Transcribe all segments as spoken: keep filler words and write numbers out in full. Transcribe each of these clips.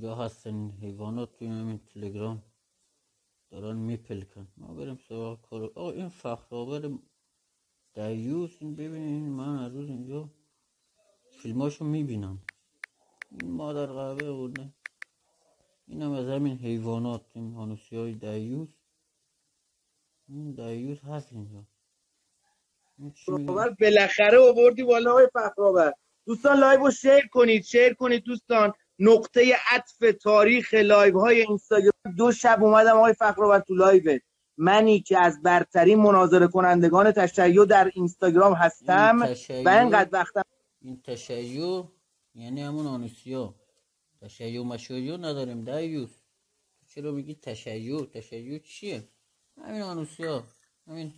اینجا هستن حیوانات توی همین تلگرام دارن میپلکن. ما بریم سراغ کار. آقا این فخرآور دیوس، این ببینین من هر روز اینجا فیلماشو میبینم. این مادر قهوه بوده. این هم از همین حیوانات، این هانوسی های دیوس. این دیوس هست اینجا. فخرآور بالاخره آوردی بالا های فخرآور. دوستان لایو رو شیر کنید، شیر کنید دوستان. نقطه عطف تاریخ لایو های اینستاگرام. دو شب اومدم آقای فخرآور تو لایو، منی که از برترین مناظره کنندگان تشیع در اینستاگرام هستم و اینقدر وقتم. این تشیع یعنی همون آنوسیا. تشیع و مشیع نداریم دیوس. چرا میگی تشیع؟ تشیع چیه؟ همین آنوسیا. همین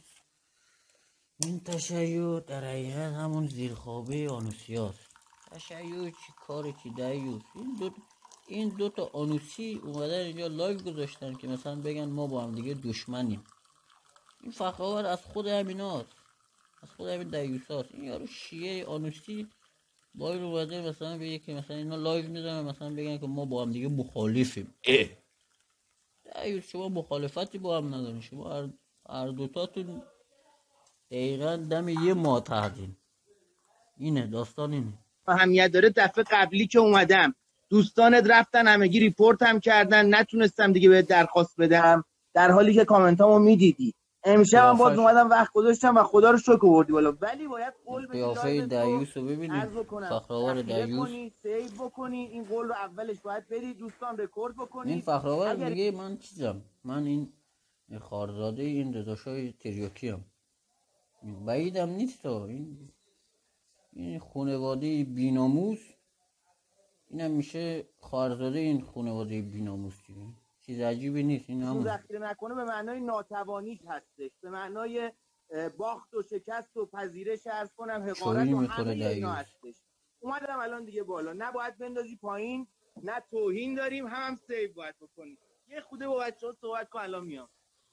این تشیع در حقیقت همون زیرخوابه آنوسیاست. تشیع چی کاره چی دیوس؟ این دو این دو تا آنوسی اومدن اینجا لایو گذاشتن که مثلا بگن ما با هم دیگه دشمنیم. این فخرآور از خود همیناست، از خود همین دیوساست. این یارو شیعه آنوسی باید اومده مثلا بگه که مثلا اینا لایو میزنن مثلا بگن که ما با هم دیگه مخالفیم. اه دیوس شما مخالفتی با هم ندارین، شما هر, هر دوتاتون دقیقا دم یه ما تحتین. اینه داستان اینه. اهمیت داره. دفعه قبلی که اومدم دوستانت رفتن همگی ریپورت هم کردن، نتونستم دیگه بهت درخواست بدم در حالی که کامنتامو میدیدی. امشب هم باز اومدم وقت گذاشتم و خدا رو شکر آوردی بالا. ولی باید قول بدی قیافه دیوس رو ببینید. فخرآور دیوس سیو بکنی. این قول رو اولش باید بدی دوستان، رکورد بکنی. این فخرآور اگر... میگه من چیزم، من این خارزاده این داداشای تریاکی ام. بعیدم نیست. این این خانواده بیناموس اینم میشه خارزاده این خانواده بیناموس. چیز عجیبی نیست. این همون ذخیره نکنه به معنای ناتوانی هستش، به معنای باخت و شکست و پذیرش عرض کنم حقارت و همه اینا هستش. اومدم الان دیگه بالا، نباید بندازی پایین، نه توهین داریم، هم هم سیو باید بکنی. یه خوده با بچه‌ها صحبت کن الان میام.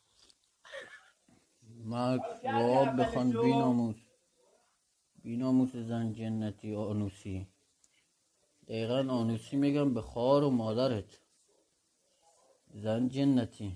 مرد جواب بخوان بیناموس. بیناموس زن جنتی آنوسی. دقیقا آنوسی میگم به خواهر و مادرت. زن جنتی.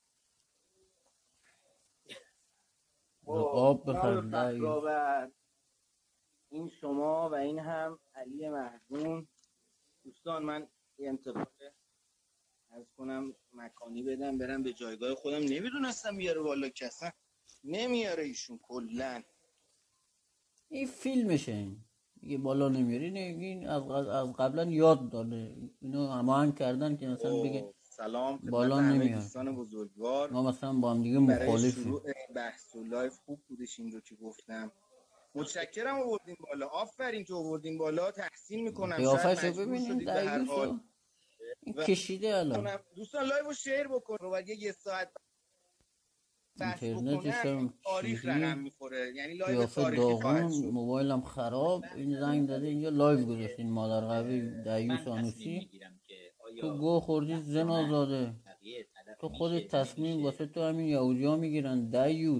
آب بخوان. این شما و این هم علی محزون. دوستان من یه انتقال از کنم مکانی بدم برم به جایگاه خودم. نمیدونستم میاره بالا کسا نمیاره ایشون کلن. این فیلمشه. این یه بالا نمیاری. این از از قبلا یاد داده. اینو هماهنگ کردن که مثلا بگه سلام بالا نمیاد. دوستان بزرگوار، ما مثلا با هم دیگه مخالفیم. بحث و لایف خوب بودش این رو که گفتم. متشکرم آوردین بالا. آفرین که آوردین بالا. تحسین میکنم. قیافه‌شو ببینید دیوسو. این کشیده الان. دوستان لایو شیر بکن رو اگه یه ساعت اینترنتش هم تاریخ رقم میخوره. یعنی لایو تاریخی خواهد شد. موبایلم خراب. این زنگ داده اینجا لایو گذاشتین مادر قوی دیوس آنوسی. تو گو خوردی زن آزاده. تو خودت تصمیم واسه تو همین یهودی ها میگیرن. دیوس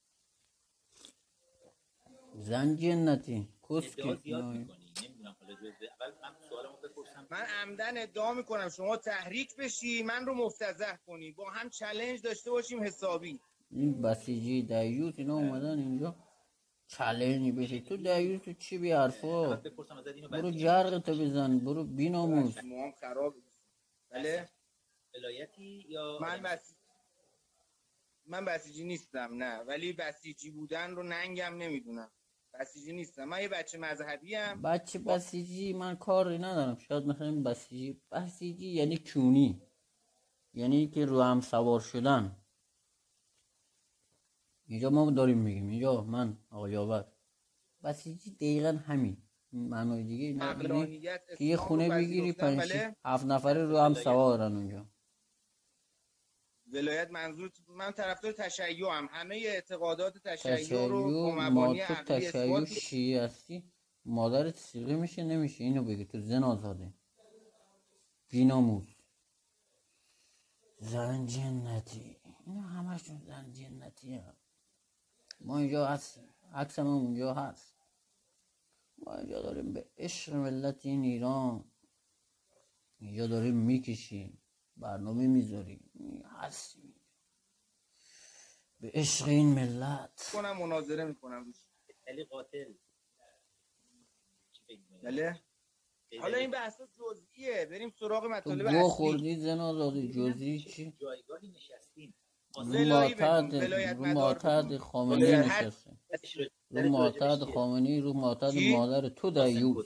زن جنتی کسکی. من عمدن ادعا میکنم شما تحریک بشی من رو مفتضح کنی، با هم چالش داشته باشیم حسابی. این بسیجی دیوس اینا اومدن اینجا چالش بشی. تو دیوس تو چی بی حرفا؟ برو جرقتو بزن. برو بیناموس. موام خراب. بله ولایتی یا من بس من بسیجی نیستم. نه ولی بسیجی بودن رو ننگم نمیدونم. بسیجی نیستم. من یه بچه مذهبی ام. بچه بسیجی من کاری ندارم. شاید مثلا بسیجی بسیجی یعنی کونی، یعنی که رو هم سوار شدن. اینجا ما داریم میگیم اینجا من آقا یاور بسیجی دقیقا همین معنای دیگه اینا که یه خونه بگیری پنج هفت نفره رو هم سوارن اونجا. ولایت منظور من طرفدار تشیع هم. همه اعتقادات تشیع رو با مبانی عقلی اثبات. تشیع شیعه هستی مادرت سیغه میشه نمیشه. اینو بگی تو زن آزاده بیناموس زن جنتی. اینا همشون زن جنتی هم. ما اینجا هستیم. عکس ما اونجا هست. ما اینجا داریم به عشق ملت این ایران اینجا داریم میکشیم، برنامه میذاریم، هستیم به عشق این ملت. کنم مناظره میکنم روش. علی قاتل بله. حالا این بحث جزئیه، بریم سراغ تو مطالب گو اصلی. خوردی زن آزادی جزئی چی؟ جایگاهی نشستین رو معتاد رو معتاد خامنه‌ای نشسته، رو معتاد خامنه‌ای، رو معتاد مادر تو دیوز.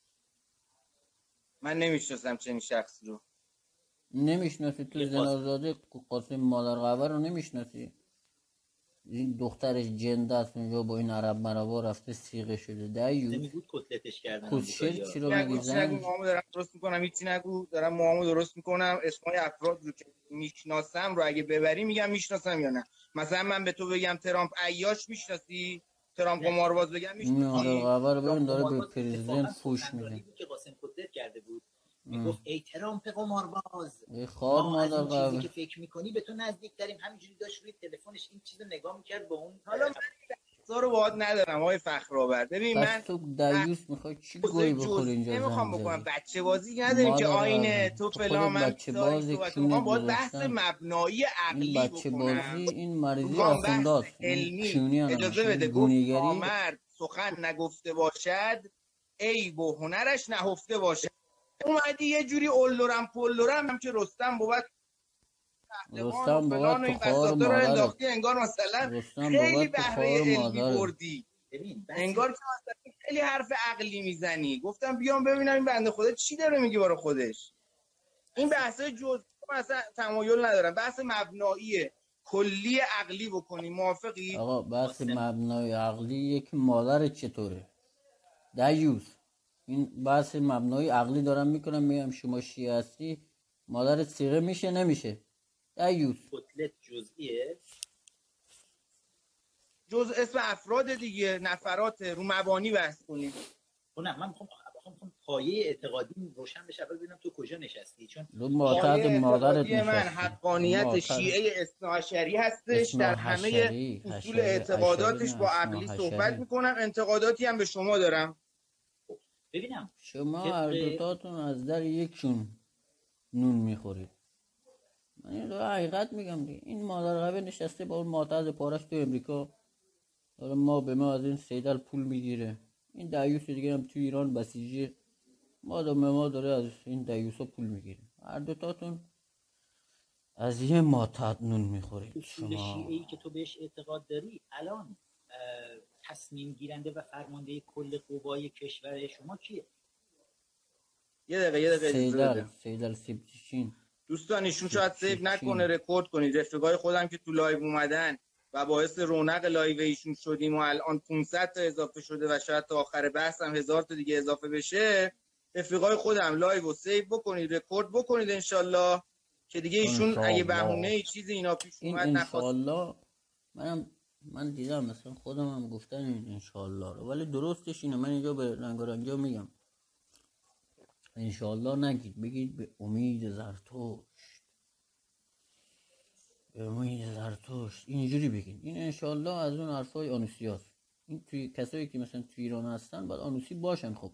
من نمیشناسم چنین شخصی رو. نمیشناسی تو زن آزادی قاسم مادر قبر رو نمیشناسی؟ این دخترش جنده است اونجا با این عرب مرابا رفته سیغه شده دیوز. نمیگود کتلتش کردن. کسشر چی رو نگو میگی چی نگو، زن؟ موامو دارم درست میکنم، هیچی نگو، دارم موامو درست میکنم. اسمای افراد رو که میشناسم رو اگه ببری میگم میشناسم یا نه. مثلا من به تو بگم ترامپ عیاش میشناسی؟ ترامپ قمارباز بگم این مادر میشناسی؟ قبر ببین داره به پرزیدنت فوش میده. که قاسم کتلت کرده بود میگفت ای ترامپ قمارباز، ای خار ما از مادر این چیزی قبر که فکر میکنی به تو نزدیک تریم. همینجوری داشت روی تلفنش این چیزو نگاه میکرد با اون. حالا من این رو باهات ندارم آقای فخرآور. ببین من پس تو دیوس میخوای چی گوی بخوری اینجا نمیخوام زن بکنم، زدی؟ بچه بازی نداریم که آینه تو تو خودت فلان من بچه باز میخوام باید بحث گذاشتن. مبنایی این عقلی بچه بکنم. بازی این مریضی میخوام بحث آخونداست، این علمی. کیونی هم اجازه نمیشه، بده، گفت گونیگری. نامرد سخن نگفته باشد عیب و هنرش نهفته باشد. اومدی یه جوری اولورم پولورم هم که رستم بود رستم بود تو خار رو مادرت. انداختی، انگار مثلا رستم خیلی بود تو بهره خار علمی مادرت. بردی، انگار که مثلا خیلی حرف عقلی میزنی. گفتم بیام ببینم این بنده خدا چی داره میگه برای خودش. این بحثای جزئی مثلا تمایل ندارم، بحث مبنایی کلی عقلی بکنی. موافقی؟ آقا بحث مبنای عقلی یک مادر چطوره دیوز؟ این بحث مبنای عقلی دارم میکنم، میگم شما شیعه هستی مادر سیغه میشه نمیشه دیوز. کتلت جزئیه، جز اسم افراد دیگه، نفرات، رو مبانی بحث کنیم. نه من میخوام میخوام پایه اعتقادی روشن بشه. اول ببینم تو کجا نشستی، چون رو معتاد مادرت من نشستی. حقانیت شیعه اثناعشری هستش، در همه اصول اعتقاداتش با عقلی صحبت میکنم. انتقاداتی هم به شما دارم. ببینم شما هر دوتاتون از در یکشون نون میخورید. من این رو حقیقت میگم دیگه. این مادر قبه نشسته با اون معتاد پارش تو امریکا داره ما به ما از این سیدل پول میگیره. این دیوس دیگه هم تو ایران بسیجی ما دو ما داره از این دیوسا پول میگیره. هر دوتاتون از یه معتاد نون میخورید. اصول شیعه‌ای که تو بهش اعتقاد داری الان تصمیم گیرنده و فرمانده کل قوای کشور شما کیه؟ یه دقیقه یه دقیقه سیدل سیدل سیبچین. دوستان ایشون شاید سیو نکنه، رکورد کنید. رفیقای خودم که تو لایو اومدن و باعث رونق لایو ایشون شدیم و الان پانصد تا اضافه شده و شاید تا آخر بحث هم هزار تا دیگه اضافه بشه. رفیقای خودم لایو رو سیو بکنید، رکورد بکنید انشالله که دیگه ایشون اگه بهونه ای چیزی اینا پیش اومد نخواست. انشالله منم من دیدم مثلا خودم هم گفتن این انشالله رو، ولی درستش اینه. من اینجا به رنگارنجا میگم انشالله نگید، بگید به امید زرتشت، به امید زرتشت، اینجوری بگید. این انشالله از اون حرفای آنوسیاست. این توی کسایی که مثلا توی ایران هستن باید آنوسی باشن خب،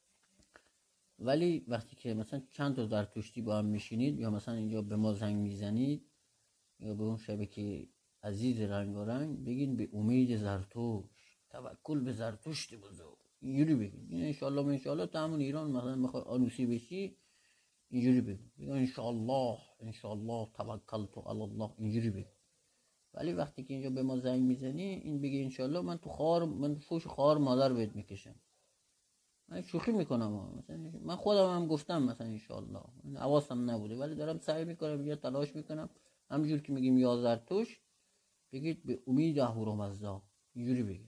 ولی وقتی که مثلا چند تا زرتشتی با هم میشینید یا مثلا اینجا به ما زنگ میزنید یا به اون شبکه عزیز رنگارنگ بگین به امید زرتشت، توکل به زرتشت بزرگ، اینجوری بگین. این انشالله انشالله تا همون ایران مثلا میخوای آنوسی بشی اینجوری بگین، بگین انشالله انشالله توکلت علی الله، اینجوری بگین. ولی وقتی که اینجا به ما زنگ میزنی این بگی انشالله، من تو خار من فوش خار مادر بهت میکشم. من شوخی میکنم مثلا، من خودم هم گفتم مثلا انشالله، حواسم نبوده ولی دارم سعی میکنم یا تلاش میکنم همونجور که میگیم یا زرتوش بگید به امید اهورامزدا، اینجوری بگید.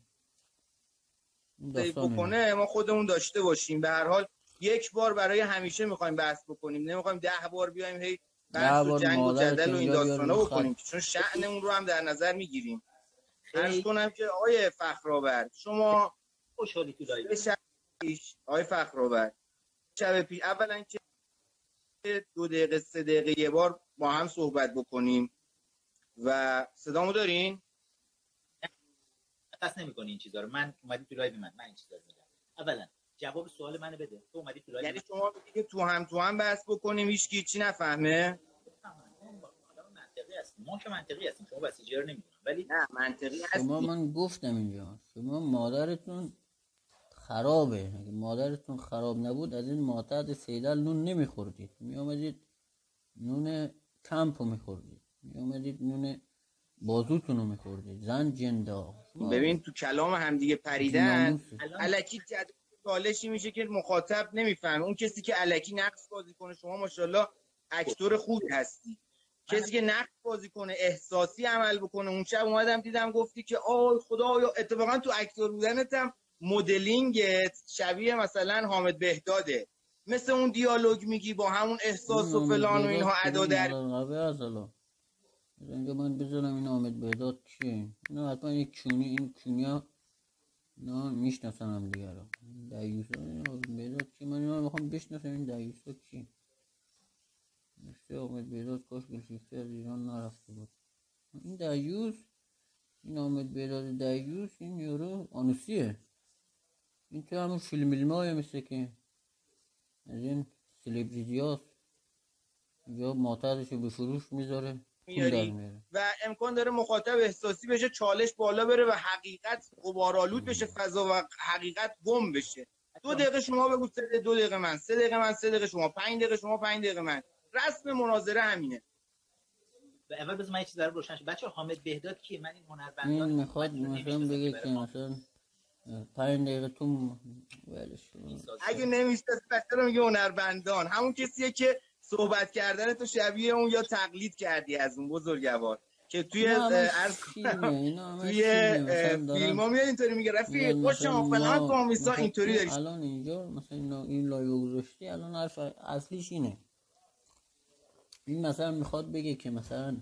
بکنه ما خودمون داشته باشیم. به هر حال یک بار برای همیشه میخوایم بحث بکنیم، نمیخوایم ده بار بیایم هی بحث و جنگ و جدل و این داستانا بکنیم، چون شأن اون رو هم در نظر میگیریم. عرض کنم که آقای فخرآور شما خوشحالی تو لایو پیش آقای فخرآور شب پیش اولا که دو دقیقه سه دقیقه یه بار با هم صحبت بکنیم و صدامو دارین؟ قصد نمی‌کنی این چیزا رو. من اومدی تو لایو من من این چیزا رو میگم. اولا جواب سوال منو بده. تو اومدی تو یعنی شما میگی که تو هم تو هم بحث بکنیم هیچ کی چی نفهمه؟ منطقی هستیم، ما که منطقی هستیم، شما بسیجی رو نمیدونم ولی نه منطقی شما هستی. من گفتم اینجا شما مادرتون خرابه، اگه مادرتون خراب نبود از این معتاد سیدل نون نمیخوردید، می آمدید نون کمپو میخوردید، می آمدید نون بازوتون رو میخوردید. زن جندا ببین تو کلام همدیگه پریدن الکی جد چالشی میشه که مخاطب نمیفهمه. اون کسی که الکی نقص بازی کنه، شما ماشاءالله اکتور خوبی هستی، کسی که نقص بازی کنه احساسی عمل بکنه. اون شب اومدم دیدم گفتی که آی خدا، اتفاقا تو اکتور بودنت هم مدلینگت شبیه مثلا حامد بهداده، مثل اون دیالوگ میگی با همون احساس و فلان و اینها ادا در اینجا. من بذارم این حامد بهداد کیه؟ نه حتما یک کونی، این کونیا نه میشناسن هم دیگه رو. دایوسا حامد بهداد کی؟ من اینا میخوام بشناسم این دایوسا کی. نشته حامد بهداد کاش گلشیفته از ایران نرفته بود. این دایوس، این حامد بهداد دایوس، این یورو آنوسیه. این تو همون فیلم فیلمای مثل که از این سلبریتی هاست، یا معتادشو به فروش میذاره میاری و امکان داره مخاطب احساسی بشه، چالش بالا بره و حقیقت غبارآلود بشه فضا و حقیقت گم بشه. دو دقیقه شما بگو، سه دقیقه، دو دقیقه من، سه دقیقه من، سه دقیقه شما، پنج دقیقه شما، پنج دقیقه من. رسم مناظره همینه. اول بذار من یه چیز رو روشن شه. بچه‌ها حامد بهداد کیه؟ من این هنرمندان این میخواد مثلا بگه که مثلا پنج دقیقه تو ولش اگه نمیشناسه بچه‌ها میگه هنرمندان، همون کسیه که صحبت کردن تو شبیه اون یا تقلید کردی از اون بزرگوار که توی عرض کنم توی فیلم ها میاد اینطوری میگه رفیق خوشم فلان کن میسا اینطوری داری. الان اینجا مثلا این لایو گذاشتی، الان حرف اصلیش اینه. این مثلا میخواد بگه که مثلا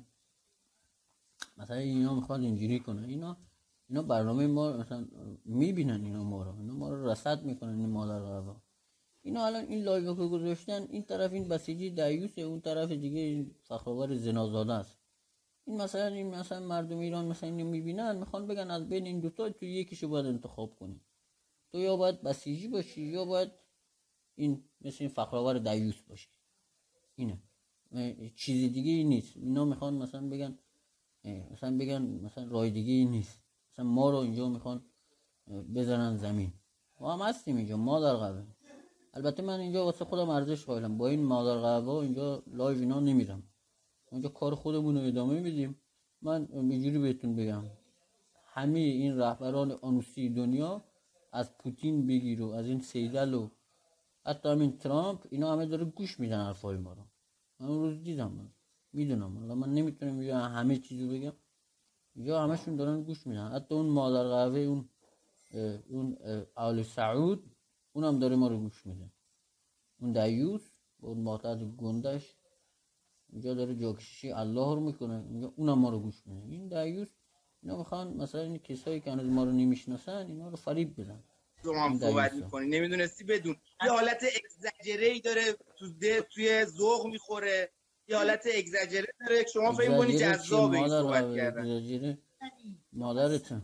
مثلا اینا میخواد اینجوری کنه، اینا اینا برنامه ما مثلا میبینن، اینا ما رو اینا ما رو رصد میکنن این مادر قبا. اینا الان این لایو که گذاشتن، این طرف این بسیجی دایوسه، اون طرف دیگه این فخرآور زنازاده است. این مثلا این مثلا مردم ایران مثلا اینو میبینن، میخوان بگن از بین این دوتا تو یکیشو باید انتخاب کنی. تو یا باید بسیجی باشی یا باید این مثل این فخرآور دایوس باشی. اینه چیزی دیگه ای نیست. اینا میخوان مثلا بگن مثلا بگن مثلا راه دیگه ای نیست، مثلا ما رو اینجا میخوان بزنن زمین. ما هم هستیم اینجا مادر قبه. البته من اینجا واسه خودم ارزش قائلم، با این مادر قبه اینجا لایو اینا نمیرم، اونجا کار خودمون رو ادامه میدیم. من اینجوری بهتون بگم، همه این رهبران آنوسی دنیا از پوتین بگیر و از این سیدل و حتی همین ترامپ، اینا همه داره گوش میدن حرفای ما رو. من اون روز دیدم، من میدونم، حالا من نمیتونم یا همه چیزو بگم، یا همشون دارن گوش میدن. حتی اون مادر قهوه، اون اون آل سعود، اونم داره ما رو گوش میده. اون دایوس با اون معتاد گندش اینجا داره جاکشی الله رو میکنه، اینجا اونم ما رو گوش میده. این دایوس اینا میخوان مثلا این کسایی که هنوز ما رو نمیشناسن اینا رو فریب بدن. تو هم صحبت میکنی نمیدونستی بدون، یه حالت اگزاجره ای داره تو ده، توی ذوق میخوره، یه حالت اگزاجره داره که شما فکر کنی جذابه این صحبت کردن. اگزاجره مادرتون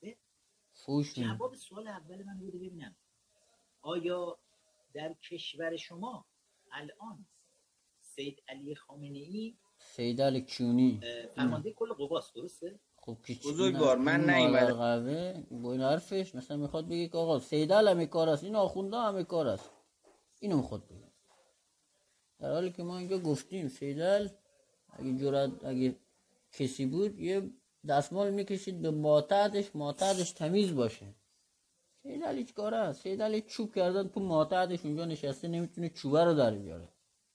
فوش میده. جواب سوال اول من بوده ببینم آیا در کشور شما الان سید علی خامنه ای سید علی کیونی فرمانده کل قواست، درسته؟ خب که بزرگوار من نیومدم قهوه با این حرفش مثلا میخواد بگه که آقا سیدل همه کار است، این آخونده همه کار است، اینو میخواد بگه. در حالی که ما اینجا گفتیم سیدل اگه جرأت اگه کسی بود یه دستمال میکشید به معتادش، معتادش تمیز باشه. سیدل هیچ کاره است، سیدل چوب کردن تو معتادش اونجا نشسته نمیتونه چوبه رو در بیاره.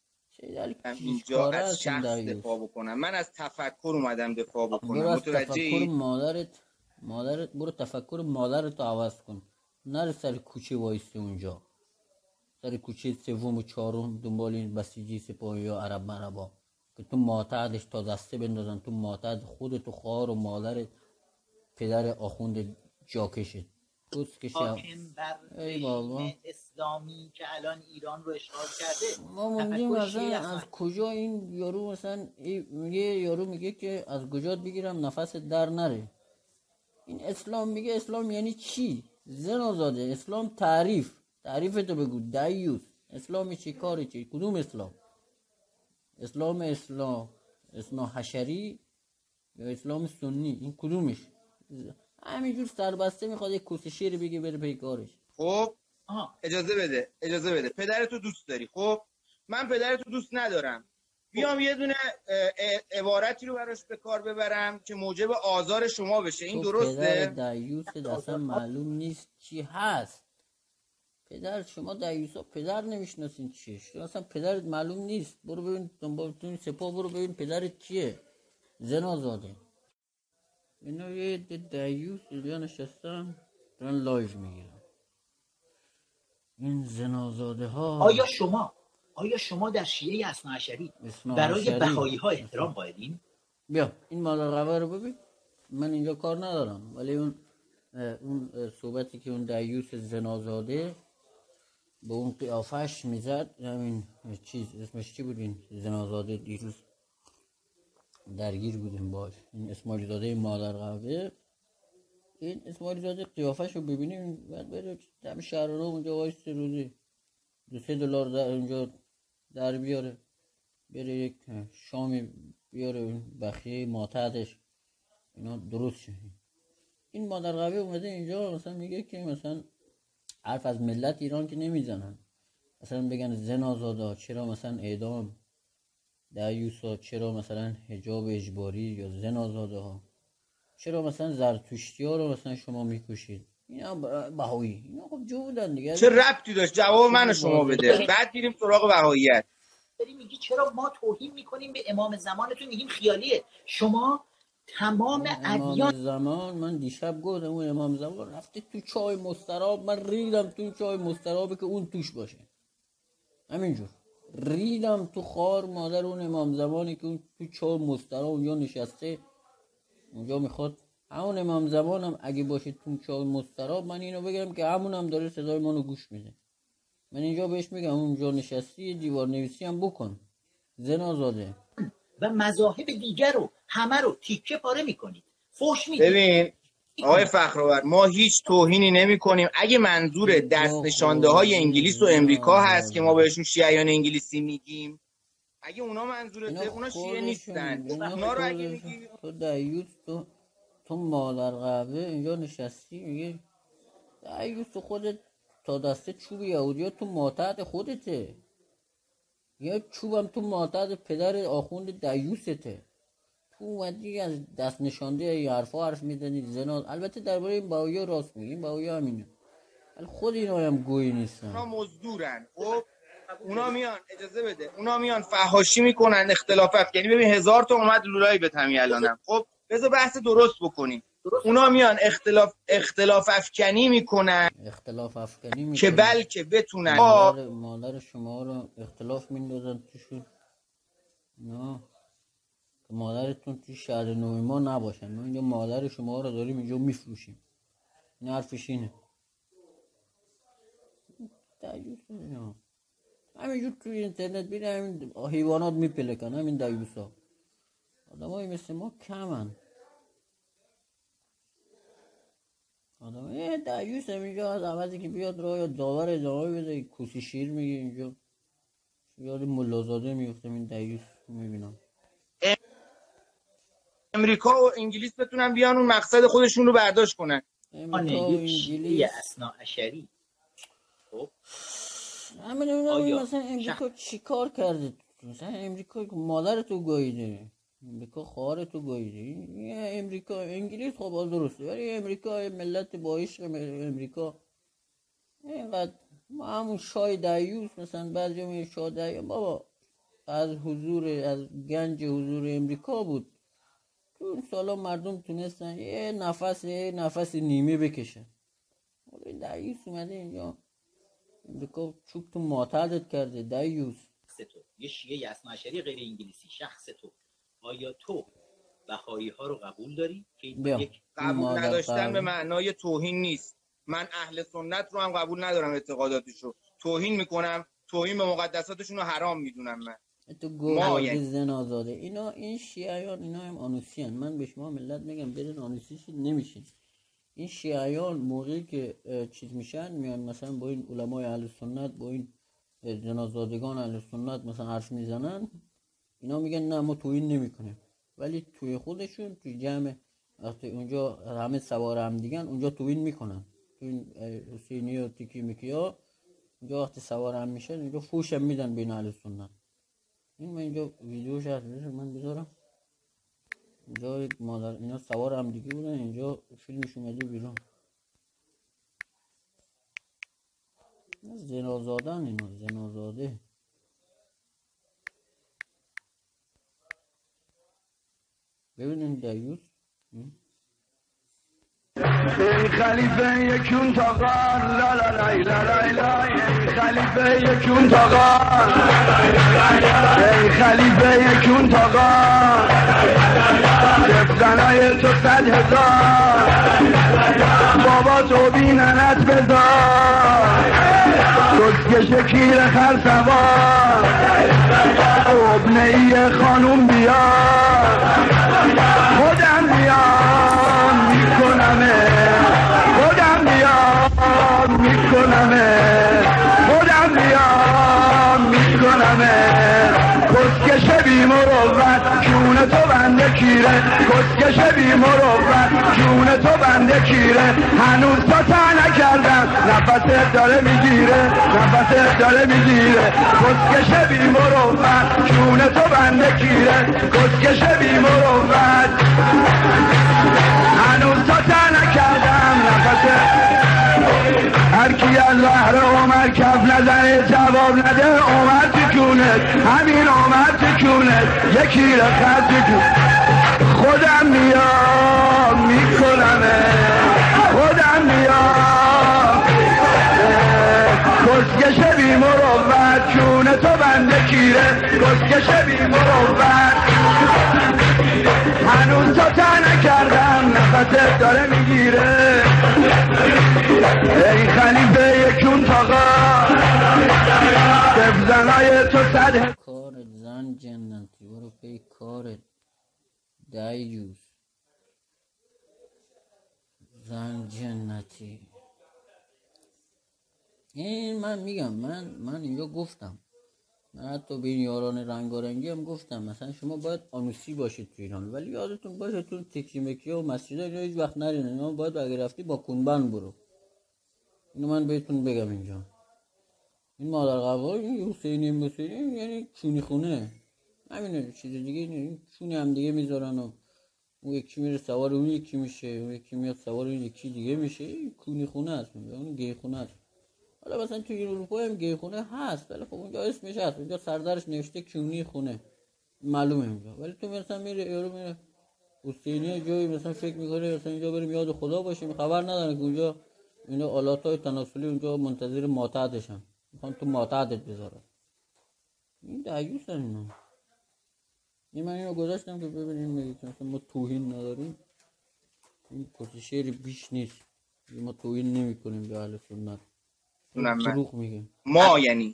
اینجا از شخص دفاع بکنم، من از تفکر اومدم دفاع بکنم. متوجهی؟ تفکر مادرت مادرت برو تفکر مادرت رو عوض کن، نره سر کوچه وایسته اونجا، سر کوچه سوم و چهارم دنبال این بسیجی سپاهی یا عرب مربا که تو معتادش تا دسته بندازن، تو معتاد خودت و خواهر و مادر پدر آخوند جاکشت دوست کشی. ای بابا اسلامی که الان ایران رو اشغال کرده، ما موندیم مثلا از کجا این یارو مثلا میگه، یارو میگه که از کجا بگیرم نفس در نره. این اسلام میگه اسلام یعنی چی؟ زن آزاده. اسلام تعریف تعریف تو بگو دیوس. اسلام چی کاری چی؟ کدوم اسلام؟ اسلام اسلام اسلام حشری یا اسلام سنی؟ این کدومش؟ همینجور سربسته میخواد یک کس شیر بگه بره پی کارش. خب آها اجازه بده اجازه بده پدرتو دوست داری. خب من پدرتو دوست ندارم، بیام یه دونه اه، اه، عبارتی رو براش به کار ببرم که موجب آزار شما بشه، این تو پدر درسته؟ دیوست اصلا معلوم نیست چی هست. پدر شما دیوسا پدر نمیشناسین چیه؟ شما اصلا پدرت معلوم نیست. برو ببین دنبال تو این سپاه، برو ببین پدرت کیه. زنازاده. اینا یه ده دیوس اینجا نشستن دارن لایف میگیرن. این زنازاده ها. آیا شما آیا شما در شیعه اثناعشری برای بهایی ها احترام قائلین؟ بیا این مادر قوه رو ببین. من اینجا کار ندارم، ولی اون اون صحبتی که اون دیوس زنازاده به اون قیافش میزد، همین چیز اسمش چی بود این زنازاده، دیروز درگیر بودیم باش. این اسماعیل زاده مادر قوه، این اسماعیل زاده قیافش رو ببینیم بعد بره دم شهر رو اونجا وایس روزی دو سه دلار در اونجا در بیاره، بره یک شامی بیاره بخیه ماتحتش اینا درست شه. این مادر قوه اومده اینجا مثلا میگه که مثلا حرف از ملت ایران که نمیزنن، مثلا بگن زن آزادا چرا مثلا اعدام، دیوسا چرا مثلا حجاب اجباری یا زن آزاده ها، چرا مثلا زرتشتی ها رو مثلا شما میکشید. اینا بهایی اینا خب جو بودن دیگه. چه ربطی داشت؟ جواب منو شما بده بعد گیریم سراغ بهاییت. داری میگی چرا ما توهین میکنیم به امام زمانتون، میگیم خیالیه. شما تمام ادیان امام زمان، من دیشب گفتم اون امام زمان رفته تو چای مستراب، من ریدم تو چای مسترابه که اون توش باشه. همینجور ریدم تو خار مادر اون امام زمانی که اون تو چای مستراب اونجا نشسته، اونجا میخواد همون امام زمانم اگه باشه تو چای مستراب، من اینو بگم که همون هم داره صدای منو گوش میده. من اینجا بهش میگم اونجا نشستی دیوار نویسی هم بکن، زن آزاده. و مذاهب دیگر رو همه رو تیکه پاره میکنید، فوش میدید. ببین آقای فخرآور، ما هیچ توهینی نمی کنیم. اگه منظور دست نشانده های انگلیس و امریکا هست که ما بهشون شیعیان انگلیسی میگیم، اگه اونا منظورته، اونا شیعه نیستن. اونا رو اگه میگی تو دیوس، تو تو مادر قهوه اینجا نشستی میگه دیوس، تو خودت تا دسته چوب یهودی تو ماتحت خودته، یا چوبم تو ماتحت پدر آخوند دیوسته. تو اومدی از دست نشانده ای حرفا حرف میزنی زنا. البته درباره این بهایی راست میگی، این بهایی همینه، ولی خود اینا هم گوی نیستن. اونا مزدورن. خب اونا میان اجازه بده اونا میان فحاشی میکنن، اختلاف افکنی. ببین هزار تا اومد لولایی به تمی الانم. خب بذار بحث درست بکنیم. اونا میان اختلاف اختلاف افکنی میکنن اختلاف افکنی میکنن که بلکه بتونن مادر, مادر شما رو اختلاف میندازن توشون، نه که مادرتون توی شهر نوی ما نباشن. ما اینجا مادر شما رو داریم اینجا میفروشیم. این حرفش اینه. همینجور توی اینترنت بیره همین حیوانات میپلکن، همین دیوسا. آدم های مثل ما کمن. آدم های دیوس هم اینجا از عوضی که بیاد راه یا داور ادامه بده کسی شیر میگه اینجا. یاد ملازاده میفتم این دیوس میبینم. امریکا و انگلیس بتونن بیان اون مقصد خودشون رو برداشت کنن. امریکا و انگلیس اثناعشری. خب همین نمیدونم مثلا امریکا چی کار کرده. مثلا امریکا مادر تو گاییده، امریکا خواهر تو گاییده. امریکا انگلیس خب درسته، ولی امریکا ملت با عشق امریکا اینقدر همون شای دیوس مثلا بعضی میگه شای دیوس بابا از حضور از گنج حضور امریکا بود تو اون سالا مردم تونستن یه نفس یه نفس نیمه بکشن. ولی دیوس اومده اینجا امریکا چوب تو ماتحتت کرده. دیوس تو یه شیعه اثناعشری غیر انگلیسی، شخص تو آیا تو بهایی ها رو قبول داری که یک قبول نداشتن به معنای توهین نیست. من اهل سنت رو هم قبول ندارم، اعتقاداتشو توهین میکنم، توهین به مقدساتشون رو حرام میدونم. من تو گوهردی زن آزاده اینا این شیعیان اینا هم آنوسی هن. من به شما ملت میگم برین آنوسی شید نمیشین. این شیعیان موقعی که چیز میشن میان مثلا با این علمای اهل سنت با این جنازادگان اهل سنت مثلا حرف میزنن، اینا میگن نه ما توهین نمیکنیم، ولی توی خودشون توی جمع وقتی اونجا همه سوار هم دیگن اونجا توهین میکنن. تو این حسینی و تیکی میکی ها اونجا وقتی سوار هم میشن اونجا فوش هم میدن بین اهل سنت. این من اینجا ویدیوش هست من بذارم اینجا. یک مادر اینا سوار هم دیگه بودن، اینجا فیلمش اومده بیرون. زنازادن اینا، زنازاده. ببینین دیوس ای خلیفه یکون تا غار لا لا لای لا لای لای ای خلیفه یکون تا غار ای خلیفه یکون تا غار دفتنای تو صد هزار بابا تو بیننت بذار کسکش کیر خر سوار ابنه ای خانوم بیار خودم بیام میکنمه خودم بیام میکنمه خودم بیام میکنمه کسکش بی مروت جون تو بنده کیره کسکش بی مروت جون تو بنده کیره هنوز تا تا نکردم نفست داره میگیره نفست داره میگیره کسکش بی مروت جون تو بنده کیره کسکش بی مروت هنوز تا تا نکردم نفست هر کی از زهر عمر کف نزنه جواب نده عمر تکونت همین عمر تکونت یکی را خط تکون خودم میام میکنمه خودم میام کسکش بی مروت جون تو بنده کیره کسکش بی مروت هنوز تا تا نکردم نفست داره میگیره ای خلیفه یکون تاقا دفزنای تو صد کارت زن جنتی برو پی کارت دیوس زن جنتی. این من میگم من من اینجا گفتم، من حتی به این یاران رنگارنگی هم گفتم مثلا شما باید آنوسی باشید تو ایران، ولی یادتون باشه تو تکی مکی و مسجد اینا هیچ وقت نرین، اینا باید اگه رفتی با کنبند برو. اینو من بهتون بگم اینجا. این مادر قبا این حسینی مسینی یعنی چونی خونه همینه، چیز دیگه این چونی هم دیگه میذارن و اون یکی میره سوار اون یکی میشه، اون یکی میاد سوار اون یکی دیگه میشه، این کونی خونه هست، اون گی خونه هست. حالا مثلا توی اروپا هم گی خونه هست ولی خب اونجا اسمش هست، اونجا سردرش نوشته کونی خونه معلومه اونجا. ولی تو مثلا میره یارو میره حسینی جایی مثلا فکر میکنه مثلا اینجا بریم یاد خدا باشیم، خبر نداره که اونجا اینا آلاتای تناسلی اونجا منتظر ماتحتشن، میخوان تو ماتحتت بذارن. این دیوسن اینا. این من اینو گذاشتم که ببینیم میگه مثلا ما توهین نداریم، این کسی شعر بیش نیست، ما توهین نمی کنیم به اهل سنت، دروغ میگیم ما. یعنی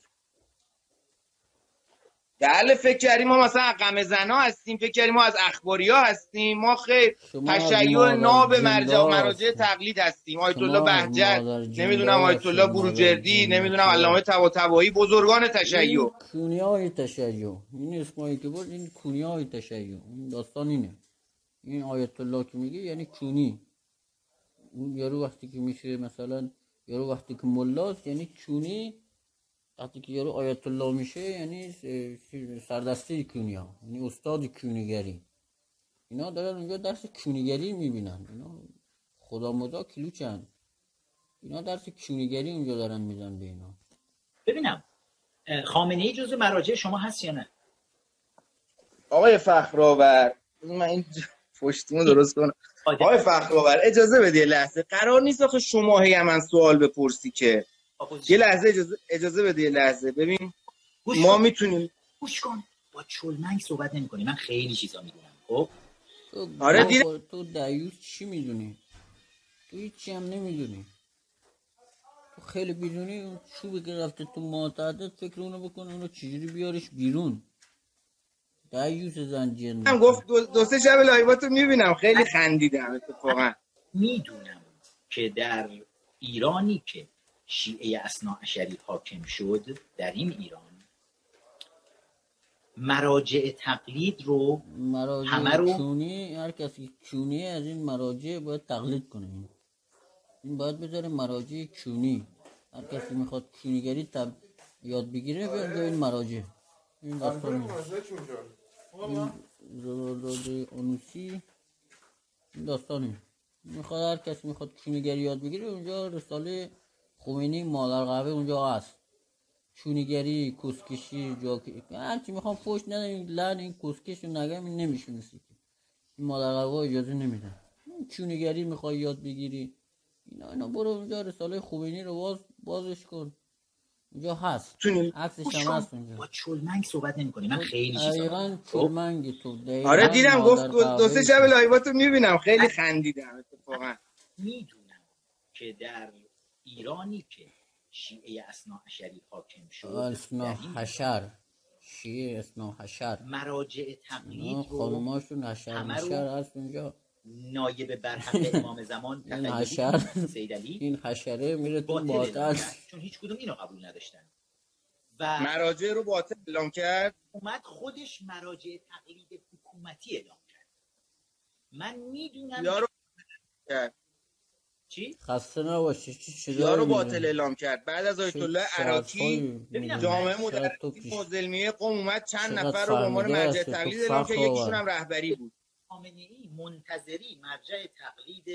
بله فکر کردیم ما مثلا غم زنا هستیم، فکر کردیم ما از اخباری ها هستیم، ما خیر تشیع ناب مرجع مراجع تقلید هستیم. آیت الله بهجت، نمیدونم آیت الله بروجردی، نمیدونم علامه طباطبایی، بزرگان تشیع. کونیای تشیع این اسمایی که بود، این کونیای تشیع، این داستان اینه. این آیت الله که میگه یعنی کونی. اون یارو وقتی که میشه مثلا یارو وقتی که ملاست یعنی کونی، وقتی که یارو آیت الله میشه یعنی سردسته کونیا، یعنی استاد کونیگری. اینا دارن اونجا درس کونیگری میبینن، اینا خدا مدا کلوچن، اینا درس کونیگری اونجا دارن میدن به اینا. ببینم خامنه‌ای جزو مراجع شما هست یا نه؟ آقای فخرآور من این پشتیمو درست کنم. آقای فخرآور اجازه بدید یه لحظه، قرار نیست آخه شما هی من سوال بپرسی که. یه لحظه اجازه اجازه بده یه لحظه. ببین ما میتونیم گوش کن، با چلمنگ صحبت نمی‌کنی، من خیلی چیزا میدونم. خب آره دید... تو دیوس چی میدونی؟ تو هیچی هم نمیدونی، تو خیلی بیرونی. اون چوبی که رفته تو ماتحتت فکر اونو بکن اونو چجوری بیارش بیرون. دیوس زنجیر من گفت دو, دو سه شب لایواتو میبینم، خیلی خندیدم اتفاقا. میدونم که در ایرانی که شیعه اثناعشری حاکم شد، در این ایران مراجع تقلید رو مراجع همه رو چونی، هر کسی چونی از این مراجع باید تقلید کنه. این این باید بذاره مراجع چونی. هر کسی میخواد چونیگری تب یاد بگیره بیاد به این مراجع. این داستان این زلالاده انوسی این داستانی میخواد هر کسی میخواد چونیگری یاد بگیره اونجا رساله خمینی مادر قهوه اونجا هست. چونیگری، کسکشی، جاکی هرچی میخوام فوش نداریم لعن این کسکش رو نگم این نمیشونستی که این مادر قهوه اجازه نمیدن. چونیگری میخوای یاد بگیری اینا اینا برو اونجا رساله خمینی رو باز بازش کن اونجا هست، عکسش هم هست اونجا. با چلمنگ صحبت نمی‌کنی. من خیلی چیزا دقیقاً چلمنگی تو دقیقاً. آره دیدم گفت دو سه شب لایواتو میبینم خیلی خندیدم اتفاقا. میدونم که در ایرانی که شیعه اثناعشری حاکم شد، اثناعشر شیعه اثناعشر مراجع تقلید رو خانماشون حشر مشر هست اونجا. نایب برحق امام زمان این حشر سید علی این حشره میره تو باطل باطل چون هیچ کدوم اینو قبول نداشتن و مراجع رو باطل اعلام کرد. اومد خودش مراجع تقلید حکومتی اعلام کرد. من میدونم یارو کرد. چی؟ خسته نباشی چی چیزایی یارو می‌بینی؟ باطل اعلام کرد بعد از آیت الله عراقی ببینم جامعه شاید تو مدرسی پیش- فاضلمیه قم اومد چند چقدر نفر رو به عنوان فهمیده مرجع هستی، تو تقلید اعلام کرد، فخر یکیشون آور. هم رهبری بود. خامنه‌ای منتظری مرجع تقلید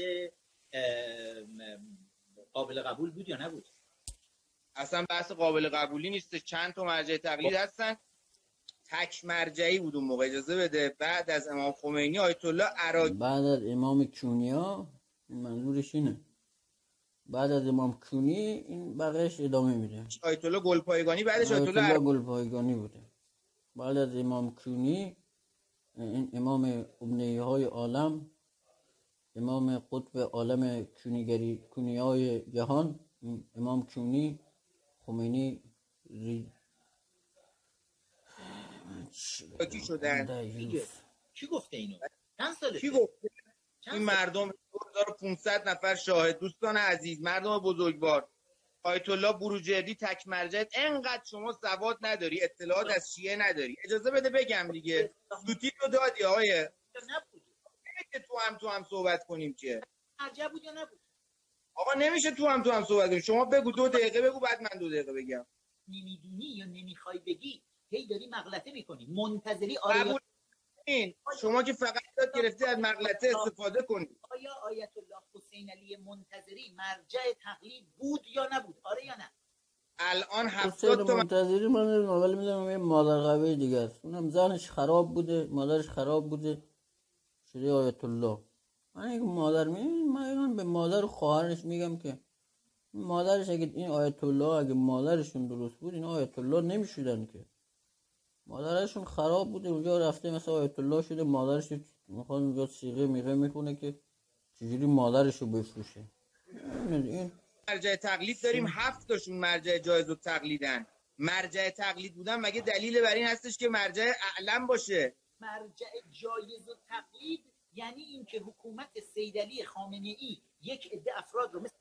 ام، قابل قبول بود یا نبود؟ اصلا بحث قابل قبولی نیست. چند تا مرجع تقلید هستن، تک مرجعی بود اون موقع. اجازه بده بعد از امام خمینی آیت الله عراقی بعد از امام کونیا منظورش اینه بعد از امام کونی این بقیش ادامه میده. آیت الله گلپایگانی بعدش آیت آیت الله الله عراقی. گلپایگانی بوده. بعد از امام کونی این امام امنیه های عالم، امام قطب عالم کونیگری کونیای جهان، امام کونی خمینی ری... کی شدن؟ دیگه کی گفته اینو؟ چند سالته؟ کی گفت؟ چند این سال؟ مردم دو هزار و پانصد نفر شاهد. دوستان عزیز، مردم بزرگوار، آیت الله بروجردی تک مرجع. انقدر شما سواد نداری، اطلاعات از شیعه نداری. اجازه بده بگم دیگه. سوتی رو دادی آقای نبود. نمیشه تو هم تو هم صحبت کنیم که. مرجع بود یا نبود؟ آقا نمیشه تو هم تو هم صحبت کنیم. شما بگو دو دقیقه بگو بعد من دو دقیقه بگم. نمیدونی یا نمیخوای بگی هی داری مغلطه میکنی. منتظری آره قبول این شما که فقط یاد گرفتی از مغلطه استفاده کنید. آیا آیت الله حسین علی منتظری مرجع تقلید بود یا نبود؟ آره یا نه؟ الان حسین هفتاد تا منتظری من نمیدونم ولی میدونم یه مادر قوی دیگه است. اونم زنش خراب بوده، مادرش خراب بوده شده آیت الله. من اگه مادر میگم من به مادر و خواهرش میگم که مادرش اگه این آیت الله اگه مادرشون درست بود این آیت الله نمیشدن که. مادرشون خراب بوده اونجا رفته مثلا آیت الله شده، مادرش میخواد اونجا سیغه میغه میکنه که چجوری مادرشو بفروشه. این مرجع تقلید داریم، هفت تاشون مرجع جایز و تقلیدن. مرجع تقلید بودن مگه دلیل بر این هستش که مرجع اعلم باشه؟ مرجع جایز و تقلید یعنی اینکه حکومت سید علی خامنه‌ای یک عده افراد رو مثل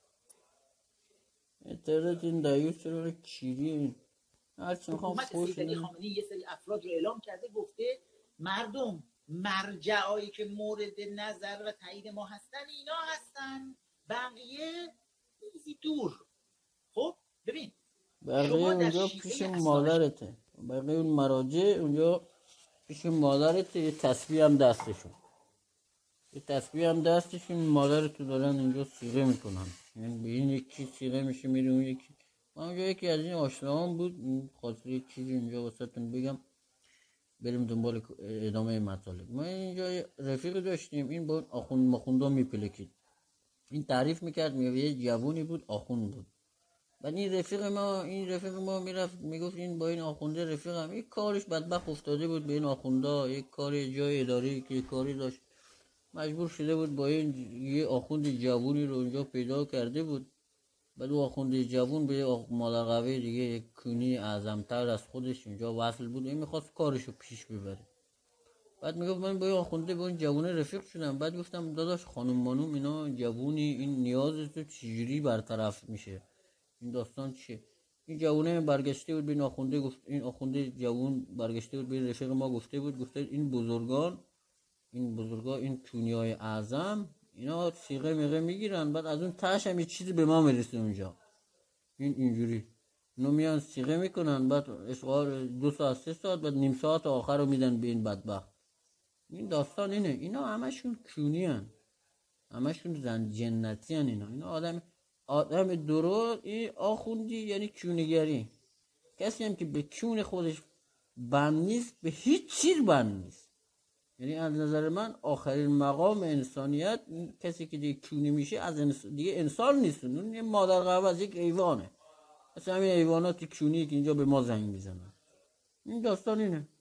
اعتراض این دایوس چرا کیری هرچی میخوام حکومت فوش سید علی بدم. خامنه‌ای یه سری افراد رو اعلام کرده، گفته مردم مرجعایی که مورد نظر و تایید ما هستن اینا هستن، بقیه ایزی دور. خب ببین بقیه شما در اونجا شیعه پیش اصلاح مادرته، بقیه اون مراجع اونجا پیش مادرته. یه تسبیح هم دستشون یه تسبیح هم دستشون مادرتو دارن اونجا سیغه میکنن. یعنی به این یکی سیغه میشه میره اون یکی. من اونجا یکی از این آشناهام بود خاطر یک چیزی اینجا واسهتون بگم بریم دنبال ادامه مطالب. ما اینجا رفیق داشتیم این با آخوند مخوندا میپلکید. این تعریف میکرد میگه یه جوونی بود آخوند بود. بعد این رفیق ما این رفیق ما میرفت میگفت این با این آخونده رفیقم یک کارش بدبخت افتاده بود به این آخوندا، یک کاری جای اداری که یک کاری داشت مجبور شده بود با این یه آخوند جوونی رو اونجا پیدا کرده بود. بعد او آخوند جوون به آخ... مادر قوی دیگه یک کونی اعظم‌تر از خودش اونجا وصل بود. این میخواست کارشو پیش ببره. بعد میگفت من با یه آخونده با این جوونه رفیق شدم. بعد گفتم داداش خانم بانوم اینا جوونی، این نیاز تو چجوری برطرف میشه؟ این داستان چیه؟ این جوونه برگشته بود به این آخونده، گفت این آخونده جوون برگشته بود به رفیق ما گفته بود، گفته این بزرگان این بزرگان این کونیای اعظم اینا سیغه میغه میگیرن، بعد از اون تاش هم یه چیزی به ما میرسه اونجا. این اینجوری اینو میان سیغه میکنن، بعد اشغال دو ساعت سه ساعت، بعد نیم ساعت آخر رو میدن به این بدبخت. این داستان اینه. اینا همشون کونی هن، همشون زن جنتی هن. اینا اینا آدم آدم درست این آخوندی یعنی کونیگری. کسی هم که به کون خودش بند نیست به هیچ چیز بند نیست. یعنی از نظر من آخرین مقام انسانیت کسی که دیگه کونی میشه از انس... دیگه انسان نیست، اون یه مادر قهوه از یک ایوانه. مثل همین ایوانات کونی که اینجا به ما زنگ میزنن. این داستان اینه.